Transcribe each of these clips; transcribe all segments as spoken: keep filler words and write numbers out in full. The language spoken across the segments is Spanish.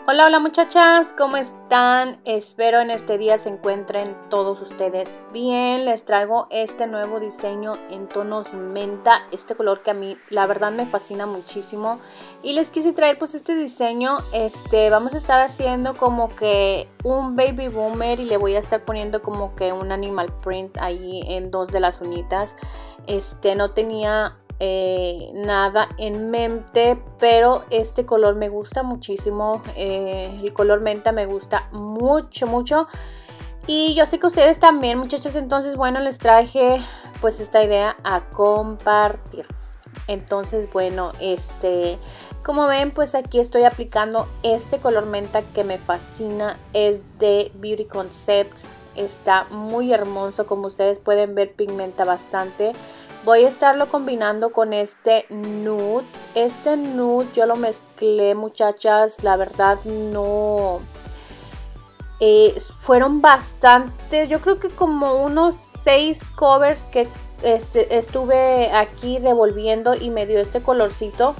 Hola, hola muchachas, ¿cómo están? Espero en este día se encuentren todos ustedes bien. Les traigo este nuevo diseño en tonos menta, este color que a mí la verdad me fascina muchísimo. Y les quise traer pues este diseño, este vamos a estar haciendo como que un baby boomer y le voy a estar poniendo como que un animal print ahí en dos de las uñitas. Este no tenía Eh, nada en mente, pero este color me gusta muchísimo, eh, el color menta me gusta mucho mucho y yo sé que ustedes también, muchachas. Entonces bueno, les traje pues esta idea a compartir. Entonces bueno, este como ven pues aquí estoy aplicando este color menta que me fascina, es de Beauty Concepts, está muy hermoso, como ustedes pueden ver pigmenta bastante. Voy a estarlo combinando con este nude. Este nude yo lo mezclé, muchachas. La verdad no... Eh, fueron bastantes. Yo creo que como unos seis covers que este, estuve aquí revolviendo y me dio este colorcito.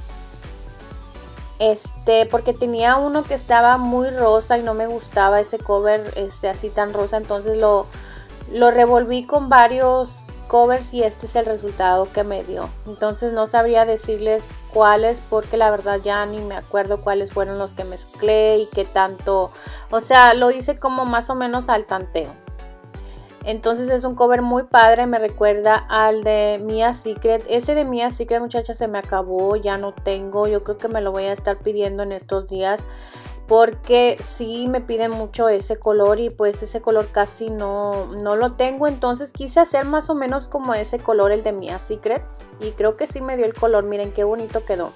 Este, porque tenía uno que estaba muy rosa y no me gustaba ese cover este, así tan rosa. Entonces lo, lo revolví con varios covers y este es el resultado que me dio. Entonces no sabría decirles cuáles porque la verdad ya ni me acuerdo cuáles fueron los que mezclé y qué tanto, o sea, lo hice como más o menos al tanteo. Entonces es un cover muy padre, me recuerda al de Mia Secret. Ese de Mia Secret, muchachas, se me acabó, ya no tengo. Yo creo que me lo voy a estar pidiendo en estos días porque sí me piden mucho ese color y pues ese color casi no, no lo tengo. Entonces quise hacer más o menos como ese color, el de Mia Secret, y creo que sí me dio el color. Miren qué bonito quedó.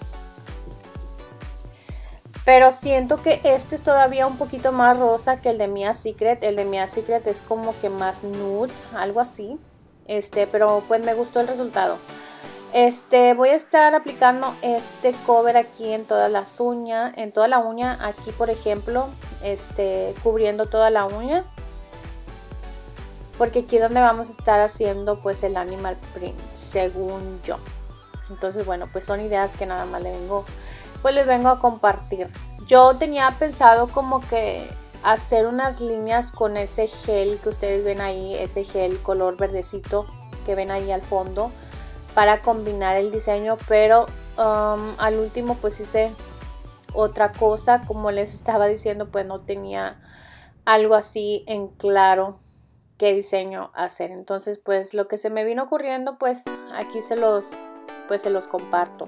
Pero siento que este es todavía un poquito más rosa que el de Mia Secret. El de Mia Secret es como que más nude, algo así. Este, pero pues me gustó el resultado. Este, voy a estar aplicando este cover aquí en todas las uñas, en toda la uña, aquí por ejemplo, este, cubriendo toda la uña. Porque aquí es donde vamos a estar haciendo pues el animal print, según yo. Entonces bueno, pues son ideas que nada más le vengo, pues les vengo a compartir. Yo tenía pensado como que hacer unas líneas con ese gel que ustedes ven ahí, ese gel color verdecito que ven ahí al fondo, para combinar el diseño, pero um, al último pues hice otra cosa. Como les estaba diciendo, pues no tenía algo así en claro qué diseño hacer. Entonces pues lo que se me vino ocurriendo, pues aquí se los pues se los comparto.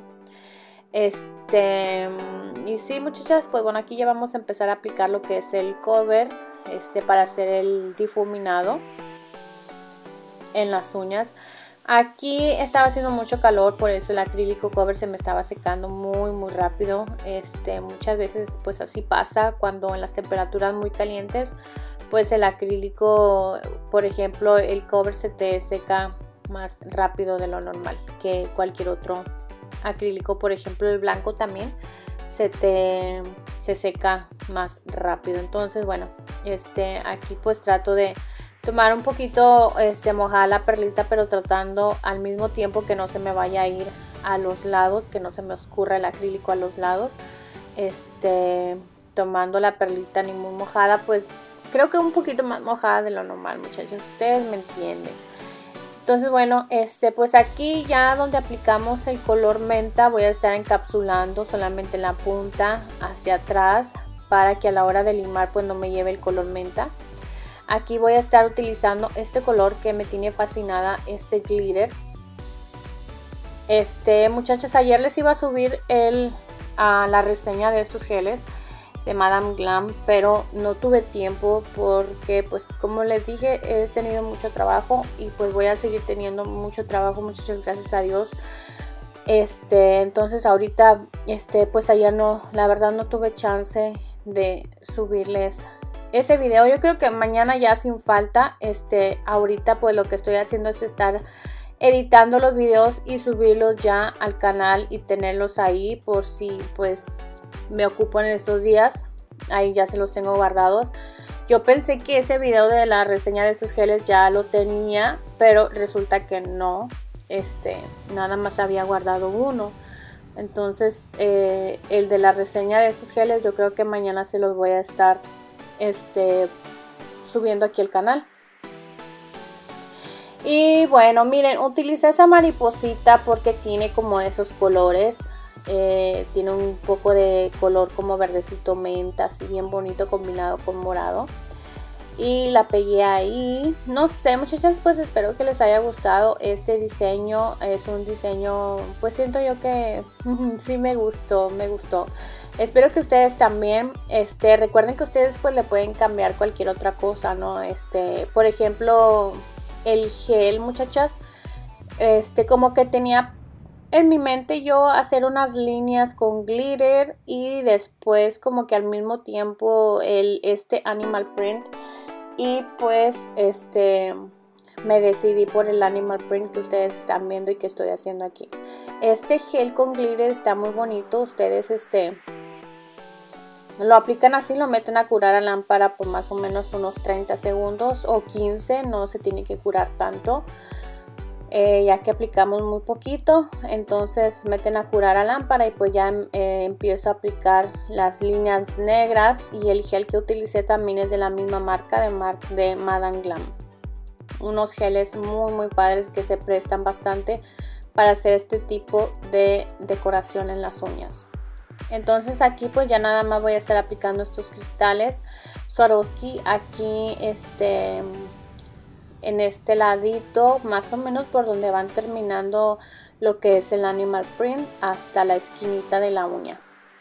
Este y sí, muchachas, pues bueno, aquí ya vamos a empezar a aplicar lo que es el cover este para hacer el difuminado en las uñas. Aquí estaba haciendo mucho calor, por eso el acrílico cover se me estaba secando muy muy rápido. Este, muchas veces pues así pasa cuando en las temperaturas muy calientes, pues el acrílico, por ejemplo, el cover se te seca más rápido de lo normal que cualquier otro acrílico. Por ejemplo, el blanco también se te se seca más rápido. Entonces bueno, este aquí pues trato de tomar un poquito este, mojada la perlita, pero tratando al mismo tiempo que no se me vaya a ir a los lados, que no se me oscurra el acrílico a los lados. Este, tomando la perlita ni muy mojada, pues creo que un poquito más mojada de lo normal, muchachos, ustedes me entienden. Entonces bueno, este, pues aquí ya donde aplicamos el color menta voy a estar encapsulando solamente la punta hacia atrás para que a la hora de limar pues no me lleve el color menta. Aquí voy a estar utilizando este color que me tiene fascinada, este glitter. Este, muchachas, ayer les iba a subir el, a la reseña de estos geles de Madame Glam, pero no tuve tiempo porque, pues, como les dije, he tenido mucho trabajo y pues voy a seguir teniendo mucho trabajo, muchachos, gracias a Dios. Este, entonces ahorita, este, pues ayer no, la verdad no tuve chance de subirles ese video. Yo creo que mañana ya sin falta. Este, ahorita pues lo que estoy haciendo es estar editando los videos y subirlos ya al canal y tenerlos ahí por si pues me ocupo en estos días. Ahí ya se los tengo guardados. Yo pensé que ese video de la reseña de estos geles ya lo tenía, pero resulta que no. Este, nada más había guardado uno. Entonces eh, el de la reseña de estos geles yo creo que mañana se los voy a estar este, subiendo aquí al canal. Y bueno, miren, utilicé esa mariposita porque tiene como esos colores. Eh, tiene un poco de color como verdecito menta, así bien bonito combinado con morado. Y la pegué ahí. No sé, muchachas, pues espero que les haya gustado este diseño. Es un diseño, pues siento yo que sí me gustó, me gustó. Espero que ustedes también, este, recuerden que ustedes pues le pueden cambiar cualquier otra cosa, ¿no? Este, por ejemplo, el gel, muchachas, este, como que tenía en mi mente yo hacer unas líneas con glitter y después como que al mismo tiempo el, este animal print. Y pues este me decidí por el animal print que ustedes están viendo y que estoy haciendo aquí. Este gel con glitter está muy bonito. Ustedes este lo aplican así, lo meten a curar a lámpara por más o menos unos treinta segundos o quince. No se tiene que curar tanto, eh, ya que aplicamos muy poquito. Entonces meten a curar a lámpara y pues ya eh, empiezo a aplicar las líneas negras. Y el gel que utilicé también es de la misma marca, de, Mar de Madame Glam. Unos geles muy muy padres que se prestan bastante para hacer este tipo de decoración en las uñas. Entonces aquí pues ya nada más voy a estar aplicando estos cristales Swarovski aquí este en este ladito, más o menos por donde van terminando lo que es el animal print hasta la esquinita de la uña.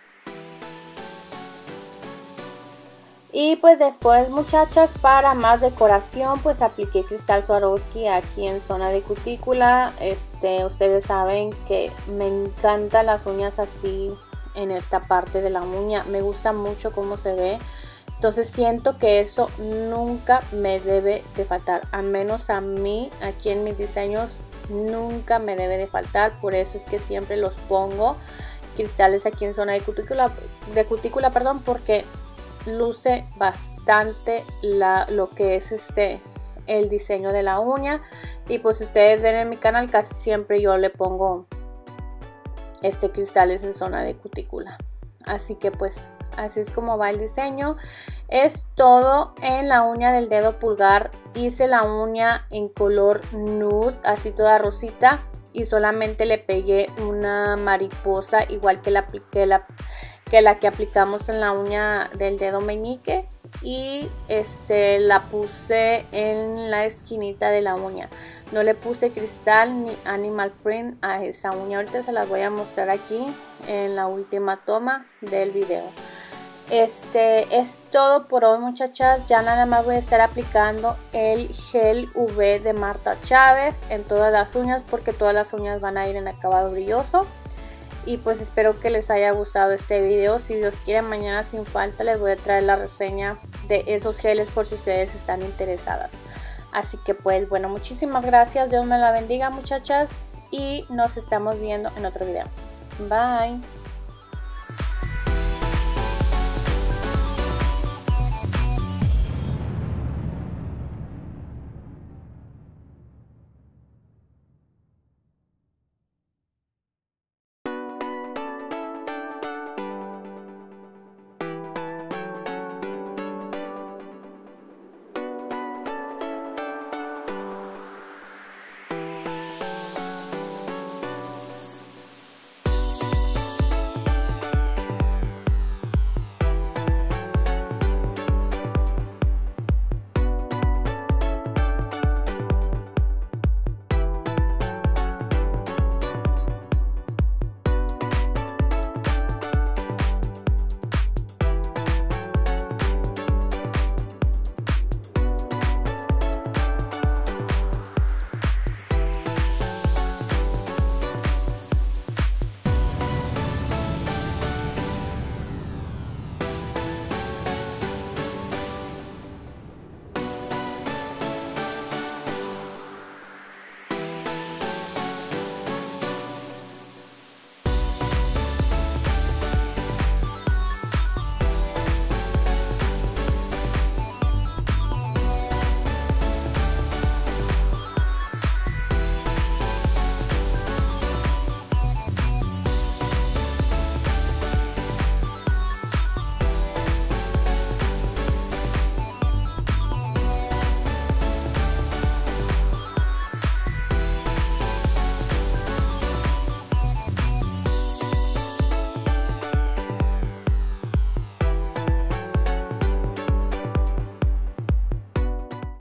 Y pues después, muchachas, para más decoración pues apliqué cristal Swarovski aquí en zona de cutícula. Este, ustedes saben que me encantan las uñas así en esta parte de la uña, me gusta mucho cómo se ve. Entonces siento que eso nunca me debe de faltar, al menos a mí aquí en mis diseños nunca me debe de faltar. Por eso es que siempre los pongo cristales aquí en zona de cutícula, de cutícula perdón, porque luce bastante la, lo que es este el diseño de la uña. Y pues ustedes ven en mi canal casi siempre yo le pongo este cristales en zona de cutícula, así que pues así es como va el diseño. Es todo en la uña del dedo pulgar. Hice la uña en color nude, así toda rosita, y solamente le pegué una mariposa igual que la, que la, que, la que aplicamos en la uña del dedo meñique, y este la puse en la esquinita de la uña. No le puse cristal ni animal print a esa uña. Ahorita se las voy a mostrar aquí en la última toma del video. Este es todo por hoy, muchachas. Ya nada más voy a estar aplicando el gel U V de Marta Chávez en todas las uñas, porque todas las uñas van a ir en acabado brilloso. Y pues espero que les haya gustado este video. Si Dios quiere, mañana sin falta les voy a traer la reseña de esos geles por si ustedes están interesadas. Así que pues bueno, muchísimas gracias. Dios me la bendiga, muchachas, y nos estamos viendo en otro video. Bye.